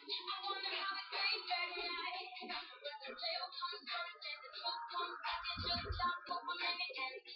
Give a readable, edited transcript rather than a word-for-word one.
wonder how it tastes that night. When the tail comes first and the truck comes back and just stop for a minute and